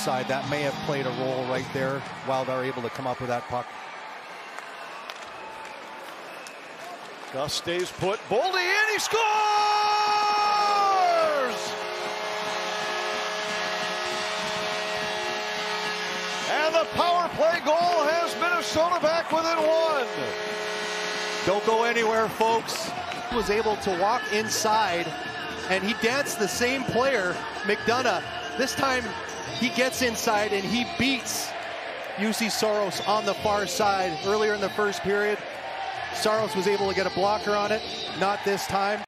side. That may have played a role right there while they're able to come up with that puck. Gus stays put. Boldy in. He scores! And the power play goal has Minnesota back within one. Don't go anywhere, folks. He was able to walk inside, and he danced the same player, McDonough. This time, he gets inside, and he beats Juuse Saros on the far side. Earlier in the first period, Saros was able to get a blocker on it. Not this time.